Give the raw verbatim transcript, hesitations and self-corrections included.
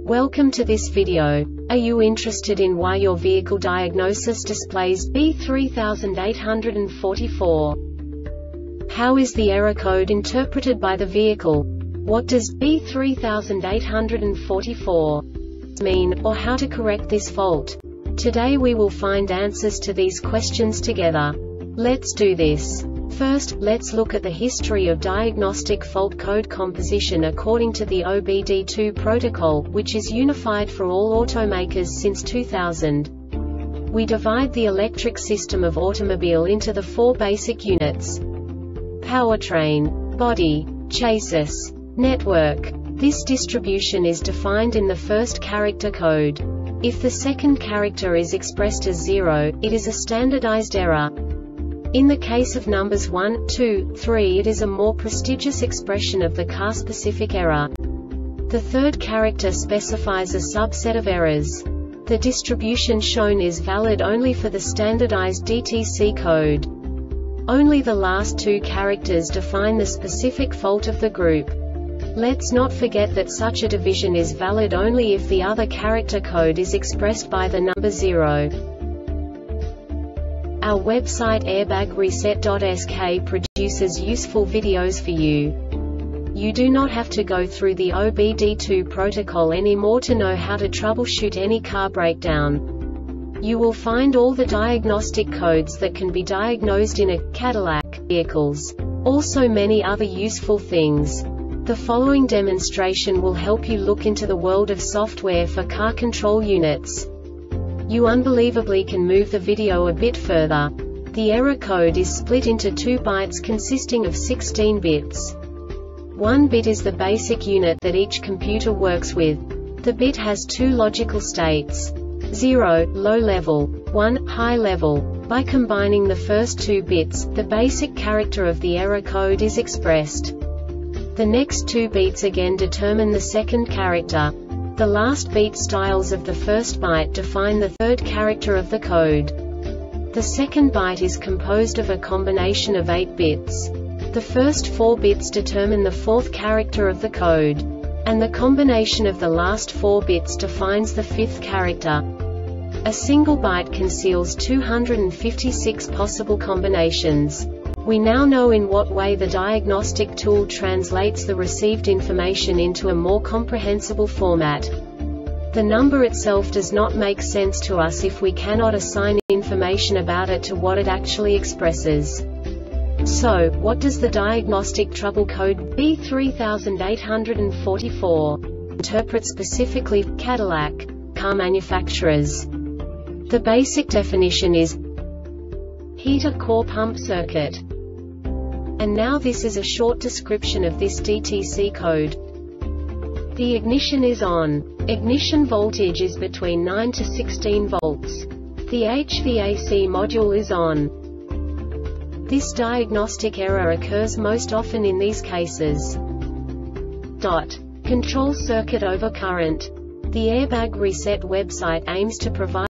Welcome to this video. Are you interested in why your vehicle diagnosis displays B three eight four four? How is the error code interpreted by the vehicle? What does B three eight four four mean, or how to correct this fault? Today we will find answers to these questions together. Let's do this. First, let's look at the history of diagnostic fault code composition according to the O B D two protocol, which is unified for all automakers since two thousand. We divide the electric system of automobile into the four basic units: powertrain, body, chassis, network. This distribution is defined in the first character code. If the second character is expressed as zero, it is a standardized error. In the case of numbers one, two, three, it is a more prestigious expression of the car-specific error. The third character specifies a subset of errors. The distribution shown is valid only for the standardized D T C code. Only the last two characters define the specific fault of the group. Let's not forget that such a division is valid only if the other character code is expressed by the number zero. Our website airbag reset dot S K produces useful videos for you. You do not have to go through the O B D two protocol anymore to know how to troubleshoot any car breakdown. You will find all the diagnostic codes that can be diagnosed in a Cadillac vehicles. Also many other useful things. The following demonstration will help you look into the world of software for car control units. You unbelievably can move the video a bit further. The error code is split into two bytes consisting of sixteen bits. One bit is the basic unit that each computer works with. The bit has two logical states: zero, low level, one, high level. By combining the first two bits, the basic character of the error code is expressed. The next two bits again determine the second character. The last beat styles of the first byte define the third character of the code. The second byte is composed of a combination of eight bits. The first four bits determine the fourth character of the code. And the combination of the last four bits defines the fifth character. A single byte conceals two hundred fifty-six possible combinations. We now know in what way the diagnostic tool translates the received information into a more comprehensible format. The number itself does not make sense to us if we cannot assign information about it to what it actually expresses. So, what does the diagnostic trouble code B three eight four four interpret specifically for Cadillac car manufacturers? The basic definition is heater core pump circuit. And now this is a short description of this D T C code. The ignition is on. Ignition voltage is between nine to sixteen volts. The H V A C module is on. This diagnostic error occurs most often in these cases. Dot. Control circuit overcurrent. The Airbag Reset website aims to provide